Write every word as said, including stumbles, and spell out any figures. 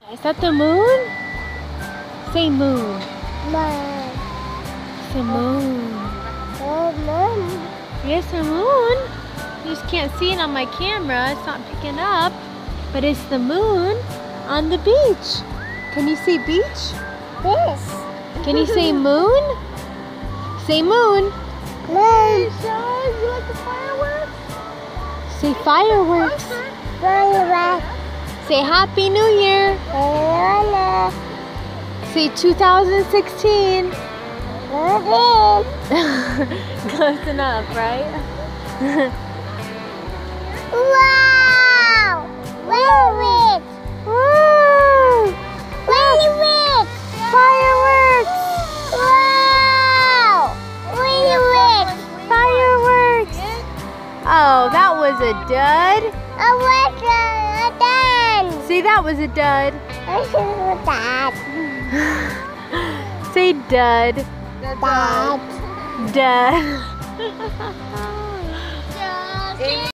Is that the moon? Say moon. Moon. Say moon. Oh, moon. Yes, a moon. You just can't see it on my camera. It's not picking up. But it's the moon on the beach. Can you see beach? This. Can you say moon? Say moon. Moon. You like the fireworks? Say fireworks. Fireworks. Say Happy New Year. Hello. Say two thousand sixteen. Moon. Close enough, right? Wow! Fireworks! Woo! Fireworks! Fireworks! Wow! Fireworks! Fireworks! Oh, that was a dud. I want a dance. See, that was a dud. I should that. Say dud. That. Dud.